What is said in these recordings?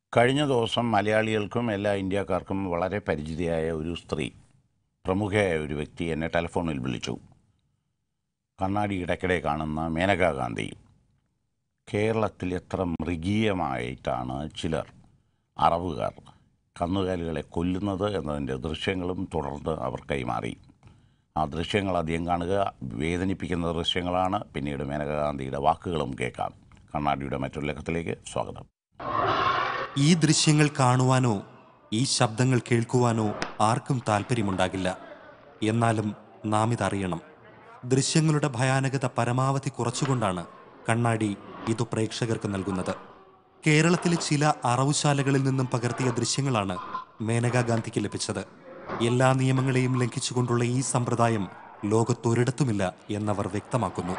കഴിഞ്ഞ ദിവസം മലയാളികൾക്കും എല്ലാ ഇന്ത്യക്കാർക്കും വളരെ പരിചിതയായ ഒരു സ്ത്രീ, പ്രമുഖയായ ഒരു വ്യക്തി എന്നെ ടെലിഫോണിൽ വിളിച്ചു. കണ്ണാടി ഇടയ്ക്കിടെ കാണുന്ന മേനകാ ഗാന്ധി. കേരളത്തിൽ എത്ര മൃഗീയമായിട്ടാണ് ചിലർ, അറവുകാർ, കന്നുകാലികളെ കൊല്ലുന്നത് എന്നതിൻ്റെ ദൃശ്യങ്ങളും തുടർന്ന് അവർ കൈമാറി. ആ ദൃശ്യങ്ങൾ അധികം കാണുക, വേദനിപ്പിക്കുന്ന ദൃശ്യങ്ങളാണ്. പിന്നീട് മേനകാ ഗാന്ധിയുടെ വാക്കുകളും കേൾക്കാം. കണ്ണാടിയുടെ മറ്റൊരു ലേഖത്തിലേക്ക് സ്വാഗതം. ഈ ദൃശ്യങ്ങൾ കാണുവാനോ ഈ ശബ്ദങ്ങൾ കേൾക്കുവാനോ ആർക്കും താല്പര്യമുണ്ടാകില്ല. എന്നാലും നാം ഇതറിയണം. ദൃശ്യങ്ങളുടെ ഭയാനകത പരമാവധി കുറച്ചുകൊണ്ടാണ് കണ്ണാടി ഇത് പ്രേക്ഷകർക്ക് നൽകുന്നത്. കേരളത്തിലെ ചില അറവുശാലകളിൽ നിന്നും പകർത്തിയ ദൃശ്യങ്ങളാണ് മേനകാ ഗാന്ധിക്ക് ലഭിച്ചത്. എല്ലാ നിയമങ്ങളെയും ലംഘിച്ചുകൊണ്ടുള്ള ഈ സമ്പ്രദായം ലോകത്തൊരിടത്തുമില്ല എന്നവർ വ്യക്തമാക്കുന്നു.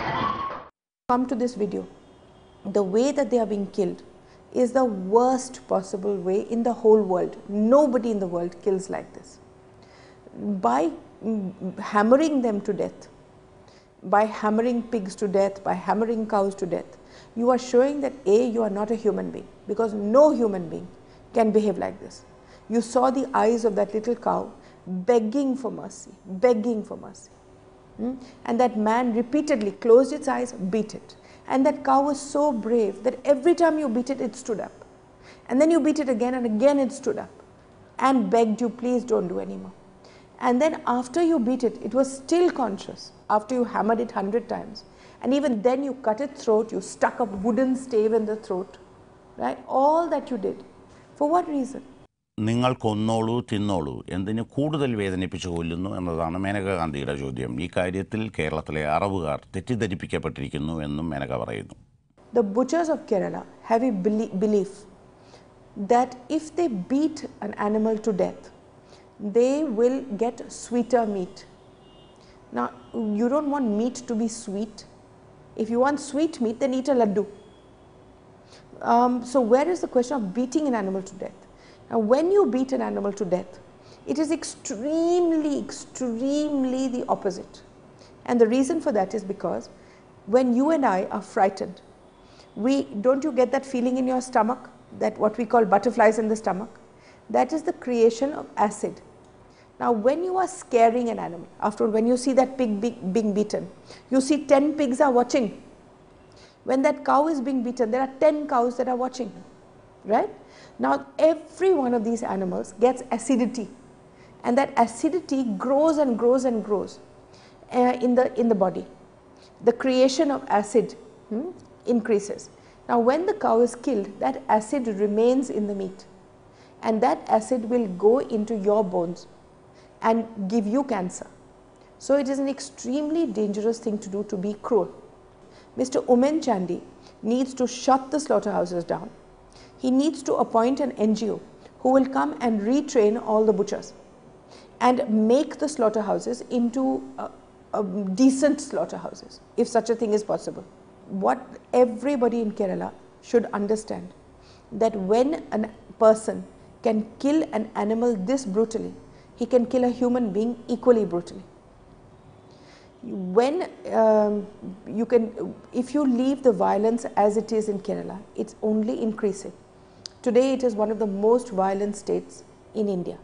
Come to this video. The way that they are being killed is the worst possible way in the whole world. Nobody in the world kills like this. By hammering them to death, by hammering pigs to death, by hammering cows to death, you are showing that A, you are not a human being, because no human being can behave like this. You saw the eyes of that little cow begging for mercy, begging for mercy. And that man repeatedly closed its eyes, beat it. And that cow was so brave that every time you beat it, it stood up. And then you beat it again and again it stood up and begged you, please don't do anymore. And then after you beat it, it was still conscious after you hammered it 100 times. And even then you cut its throat, you stuck a wooden stave in the throat, right? All that you did. For what reason? നിങ്ങൾ കൊന്നോളൂ, തിന്നോളൂ, എന്തിന് കൂടുതൽ വേദനിപ്പിച്ച് കൊല്ലുന്നു എന്നതാണ് മേനകാ ഗാന്ധിയുടെ ചോദ്യം. ഈ കാര്യത്തിൽ കേരളത്തിലെ അറവുകാർ തെറ്റിദ്ധരിപ്പിക്കപ്പെട്ടിരിക്കുന്നു എന്നും മേനക പറയുന്നു. The butchers of Kerala have a belief that if they beat an animal to death, they will get sweeter meat. Now, you don't want meat to be sweet. If you want sweet meat, then eat a laddu. So where is the question of beating an animal to death? Now, when you beat an animal to death, it is extremely the opposite. And the reason for that is because when you and I are frightened, don't you get that feeling in your stomach, that what we call butterflies in the stomach? That is the creation of acid. Now, when you are scaring an animal, when you see that pig being beaten, you see 10 pigs are watching. When that cow is being beaten, there are 10 cows that are watching, right? Now, every one of these animals gets acidity, and that acidity grows and grows and grows in the body. The creation of acid increases. Now, when the cow is killed, that acid remains in the meat, and that acid will go into your bones and give you cancer. So, it is an extremely dangerous thing to do, to be cruel. Mr. Oommen Chandy needs to shut the slaughterhouses down. He needs to appoint an NGO who will come and retrain all the butchers and make the slaughterhouses into decent slaughterhouses, if such a thing is possible. What everybody in Kerala should understand, that when a person can kill an animal this brutally, he can kill a human being equally brutally. When if you leave the violence as it is in Kerala, it's only increasing. Today it is one of the most violent states in India.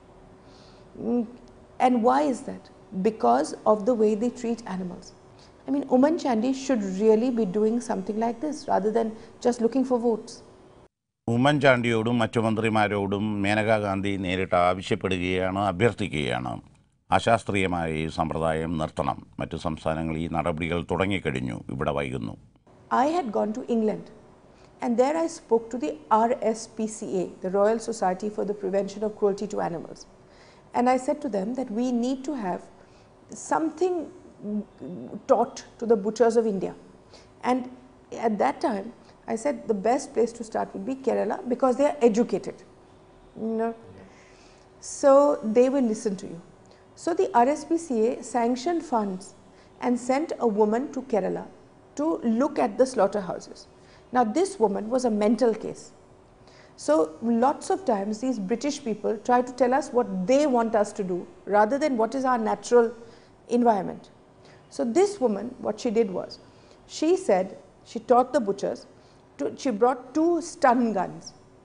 And why is that? Because of the way they treat animals. I mean, Oommen Chandy should really be doing something like this rather than just looking for votes. ഉമ്മൻചാണ്ടിയോടും മറ്റു മന്ത്രിമാരോടും മേനകാ ഗാന്ധി നേരിട്ട് ആവശ്യപ്പെടുകയാണ്, അഭ്യർത്ഥിക്കുകയാണ്. അശാസ്ത്രീയമായ ഈ സമ്പ്രദായം നിർത്തണം. മറ്റു സംസ്ഥാനങ്ങൾ ഈ നടപടികൾ തുടങ്ങിക്കഴിഞ്ഞു, ഇവിടെ വൈകുന്നു. I had gone to England, and there I spoke to the RSPCA, the Royal Society for the Prevention of Cruelty to Animals. And I said to them that we need to have something taught to the butchers of India. And at that time, I said the best place to start would be Kerala, because they are educated. You know? So they will listen to you. So the RSPCA sanctioned funds and sent a woman to Kerala to look at the slaughterhouses. Now, this woman was a mental case. So, lots of times these British people try to tell us what they want us to do rather than what is our natural environment. So, this woman, what she did was, she said, she taught the butchers, she brought 2 stun guns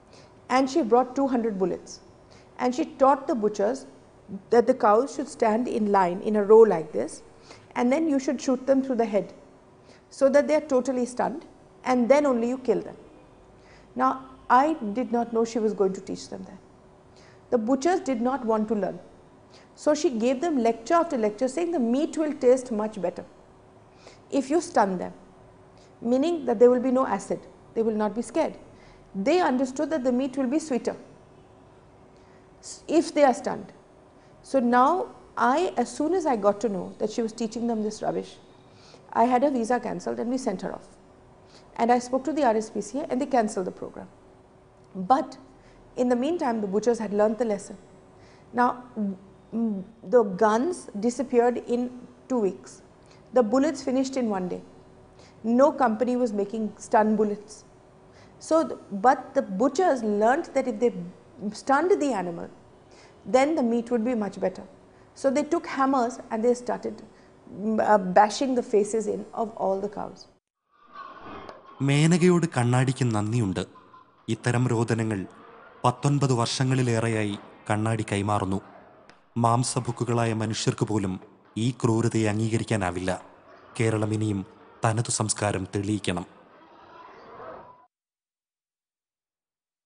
and she brought 200 bullets. And she taught the butchers that the cows should stand in line in a row like this, and then you should shoot them through the head so that they are totally stunned, and then only you kill them. Now, I did not know she was going to teach them that. The butchers did not want to learn. So she gave them lecture after lecture saying the meat will taste much better if you stun them, meaning that there will be no acid, they will not be scared. They understood that the meat will be sweeter if they are stunned. So now as soon as I got to know that she was teaching them this rubbish, I had her visa cancelled and we sent her off. And I spoke to the RSPCA and they cancelled the program. But in the meantime, the butchers had learnt the lesson. Now, the guns disappeared in 2 weeks. The bullets finished in 1 day. No company was making stun bullets. So, but the butchers learnt that if they stunned the animal, then the meat would be much better. So they took hammers and they started bashing the faces in of all the cows. മേനകയോട് കണ്ണാടിക്ക് നന്ദിയുണ്ട്. ഇത്തരം രോദനങ്ങൾ 19 വർഷങ്ങളിലേറെയായി കണ്ണാടി കൈമാറുന്നു. മാംസഭുക്കുകളായ മനുഷ്യർക്ക് പോലും ഈ ക്രൂരതയെ അംഗീകരിക്കാനാവില്ല. കേരളം ഇനിയും തനതു സംസ്കാരം തെളിയിക്കണം.